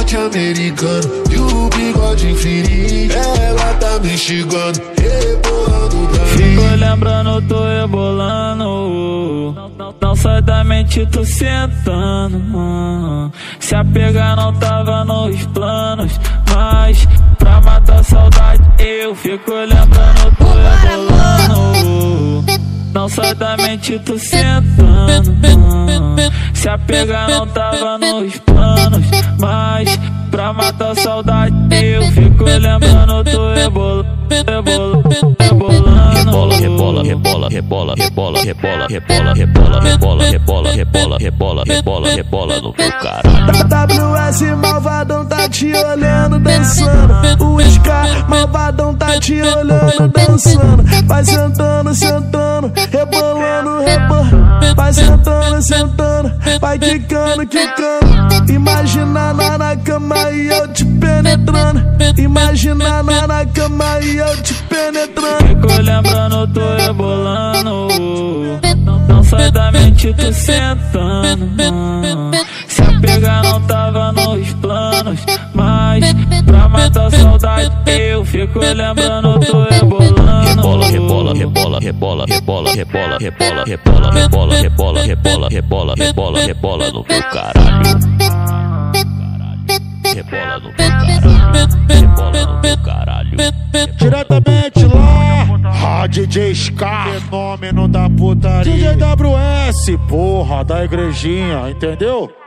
norte americano e o bigode infinito. Ela tá me instigando, rebolando pra mim. Fico lembrando, tô rebolando. Não sai da mente, tô sentando. Se apegar não tava nos planos, mas pra matar a saudade eu fico lembrando, tô rebolando. Não sai da mente, tô sentando. Se apegar não tava nos planos, mas pra matar a saudade eu fico lembrando, tô rebolando. Rebola, rebola, rebola, rebola, rebola, rebola, rebola, rebola, rebola, rebola, rebola, rebola, rebola, rebola no teu caralho. WS malvadão tá te olhando dançando. O Scar malvadão tá te olhando dançando. Vai sentando, sentando, rebolando, rebolando. Vai sentando, sentando, vai quicando, quicando. Imagina na cama e eu te penetrando. Imagina na cama e eu te penetrando. Fico lembrando, tô rebolando. Não sai da mente, tô sentando. Se apegar não tava nos planos, mas pra matar a saudade eu fico lembrando, tô rebolando. Rebola, rebola, rebola, rebola, rebola, rebola, rebola, rebola, rebola, rebola, rebola, rebola, rebola, rebola no teu caralho. Rebola no teu caralho. Rebola no teu caralho. Diretamente lá, DJ Scar, fenômeno da putaria. DJ WS, porra, da igrejinha, entendeu?